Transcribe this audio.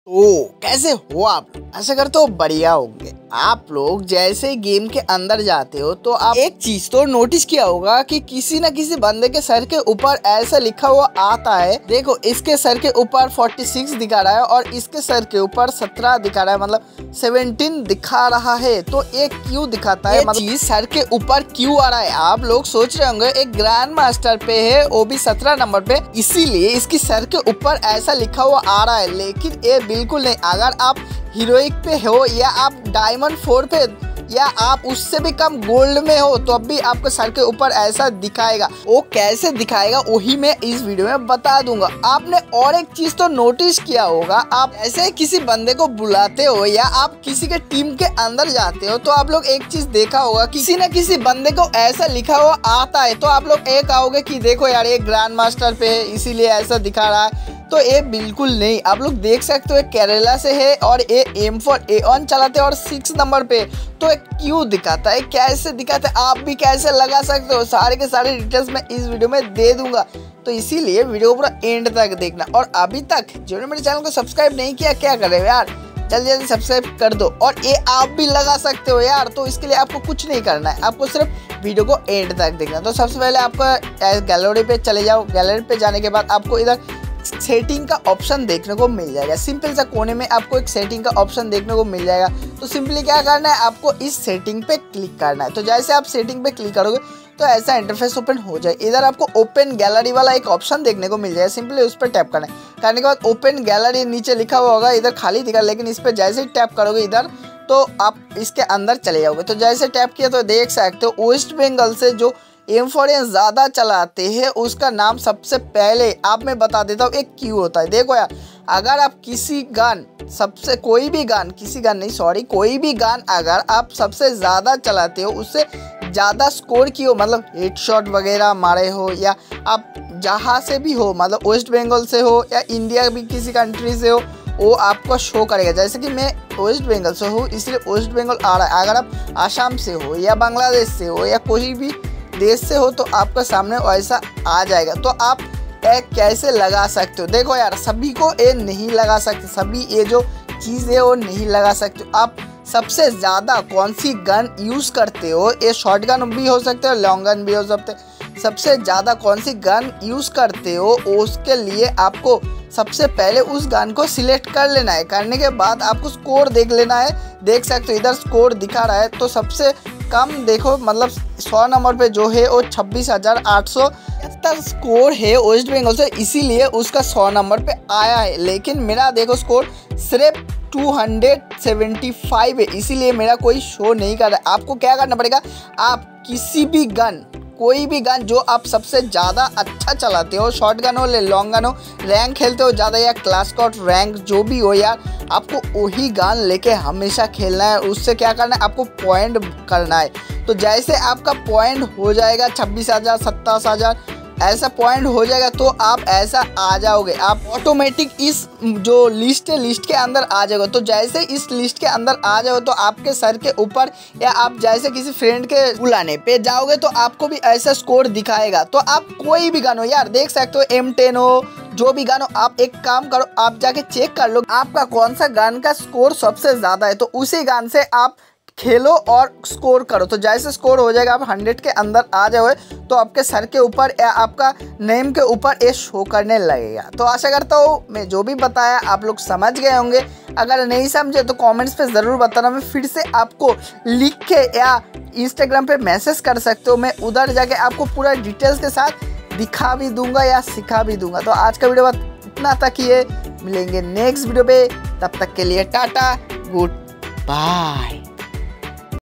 तो कैसे हो आप लोग? ऐसा करते हो बढ़िया होंगे। आप लोग जैसे ही गेम के अंदर जाते हो तो आप एक चीज तो नोटिस किया होगा कि किसी न किसी बंदे के सर के ऊपर ऐसा लिखा हुआ आता है। देखो, इसके सर के ऊपर 46 दिखा रहा है और इसके सर के ऊपर 17 दिखा रहा है, मतलब 17 दिखा रहा है। तो एक क्यों दिखाता है, मतलब चीज सर के ऊपर क्यों आ रहा है? आप लोग सोच रहे होंगे एक ग्रैंड मास्टर पे है, वो भी 17 नंबर पे, इसीलिए इसकी सर के ऊपर ऐसा लिखा हुआ आ रहा है। लेकिन ये बिल्कुल नहीं। अगर आप हीरोइक पे हो या आप डायमंड 4 पे या आप उससे भी कम गोल्ड में हो तो अब भी आपके सर के ऊपर ऐसा दिखाएगा। वो कैसे दिखाएगा वही मैं इस वीडियो में बता दूंगा। आपने और एक चीज तो नोटिस किया होगा, आप ऐसे किसी बंदे को बुलाते हो या आप किसी के टीम के अंदर जाते हो तो आप लोग एक चीज देखा होगा, किसी न किसी बंदे को ऐसा लिखा हुआ आता है। तो आप लोग एक आओगे कि देखो यार ये ग्रैंड मास्टर पे है इसीलिए ऐसा दिखा रहा है। तो ये बिल्कुल नहीं। आप लोग देख सकते हो केरला से है और ये M4A1 चलाते हैं और 6 नंबर पे। तो क्यों दिखाता है, कैसे दिखाता है, आप भी कैसे लगा सकते हो, सारे के सारे डिटेल्स मैं इस वीडियो में दे दूंगा। तो इसीलिए वीडियो को पूरा एंड तक देखना। और अभी तक जिन्होंने मेरे चैनल को सब्सक्राइब नहीं किया, क्या कर रहे हो यार, जल्दी जल्दी सब्सक्राइब कर दो। और ये आप भी लगा सकते हो यार। तो इसके लिए आपको कुछ नहीं करना है, आपको सिर्फ वीडियो को एंड तक देखना। तो सबसे पहले आपको गैलरी पे चले जाओ। गैलरी पे जाने के बाद आपको इधर सेटिंग का ऑप्शन देखने को मिल जाएगा। सिंपल सा कोने में आपको एक सेटिंग का ऑप्शन देखने को मिल जाएगा। तो सिंपली क्या करना है, आपको इस सेटिंग पे क्लिक करना है। तो जैसे आप सेटिंग पे क्लिक करोगे तो ऐसा इंटरफेस ओपन हो जाए। इधर आपको ओपन गैलरी वाला एक ऑप्शन देखने को मिल जाएगा। सिंपली उस पर टैप करना है। करने के बाद ओपन गैलरी नीचे लिखा हुआ होगा, इधर खाली दिखा, लेकिन इस पर जैसे ही टैप करोगे इधर तो आप इसके अंदर चले जाओगे। तो जैसे टैप किया तो देख सकते हो वेस्ट बंगाल से जो M4A ज़्यादा चलाते हैं उसका नाम सबसे पहले आप मैं बता देता हूँ एक क्यों होता है। देखो यार, अगर आप किसी गन सबसे कोई भी गन अगर आप सबसे ज़्यादा चलाते हो, उससे ज़्यादा स्कोर की हो, मतलब हेडशॉट वगैरह मारे हो या आप जहाँ से भी हो, मतलब वेस्ट बंगाल से हो या इंडिया भी किसी कंट्री से हो, वो आपको शो करेगा। जैसे कि मैं वेस्ट बंगाल से हूँ इसलिए वेस्ट बंगाल आ रहा है। अगर आप आसाम से हो या बांग्लादेश से हो या कोई भी देश से हो तो आपका सामने वैसा आ जाएगा। तो आप कैसे लगा सकते हो? देखो यार, सभी को ये नहीं लगा सकते, सभी ये जो चीज़ है वो नहीं लगा सकते। आप सबसे ज़्यादा कौन सी गन यूज़ करते हो, ये शॉर्ट गन भी हो सकते हो, लॉन्ग गन भी हो सकते हैं। सबसे ज़्यादा कौन सी गन यूज़ करते हो उसके लिए आपको सबसे पहले उस गन को सिलेक्ट कर लेना है। करने के बाद आपको स्कोर देख लेना है। देख सकते हो इधर स्कोर दिखा रहा है। तो सबसे कम देखो, मतलब 100 नंबर पे जो है वो 26,870 स्कोर है वेस्ट बंगाल से, इसीलिए उसका 100 नंबर पे आया है। लेकिन मेरा देखो स्कोर सिर्फ 275 है, इसीलिए मेरा कोई शो नहीं कर रहा है। आपको क्या करना पड़ेगा, आप किसी भी गन, कोई भी गन जो आप सबसे ज़्यादा अच्छा चलाते हो, शॉर्ट गन हो, लॉन्ग गन हो, रैंक खेलते हो ज़्यादा या क्लास स्क्वाड रैंक जो भी हो यार, आपको वही गन लेके हमेशा खेलना है। उससे क्या करना है, आपको पॉइंट करना है। तो जैसे आपका पॉइंट हो जाएगा 26,000 27,000 ऐसा पॉइंट हो जाएगा तो आप ऐसा आ जाओगे, आप ऑटोमेटिक इस जो लिस्ट है लिस्ट के अंदर आ जाओगे। तो जैसे इस लिस्ट के अंदर आ जाओगे तो आपके सर के ऊपर या आप जैसे किसी फ्रेंड के बुलाने पे जाओगे तो आपको भी ऐसा स्कोर दिखाएगा। तो आप कोई भी गन हो यार, देख सकते हो M10 हो, जो भी गन हो, आप एक काम करो, आप जाके चेक कर लो आपका कौन सा गन का स्कोर सबसे ज़्यादा है। तो उसी गन से आप खेलो और स्कोर करो। तो जैसे स्कोर हो जाएगा, आप 100 के अंदर आ जाओगे तो आपके सर के ऊपर या आपका नेम के ऊपर ये शो करने लगेगा। तो आशा करता हूँ मैं जो भी बताया आप लोग समझ गए होंगे। अगर नहीं समझे तो कमेंट्स पे ज़रूर बताना, मैं फिर से आपको लिख के या इंस्टाग्राम पे मैसेज कर सकते हो। मैं उधर जाके आपको पूरा डिटेल्स के साथ दिखा भी दूंगा या सिखा भी दूंगा। तो आज का वीडियो बस इतना तक ही है, मिलेंगे नेक्स्ट वीडियो पे, तब तक के लिए टाटा, गुड बाय।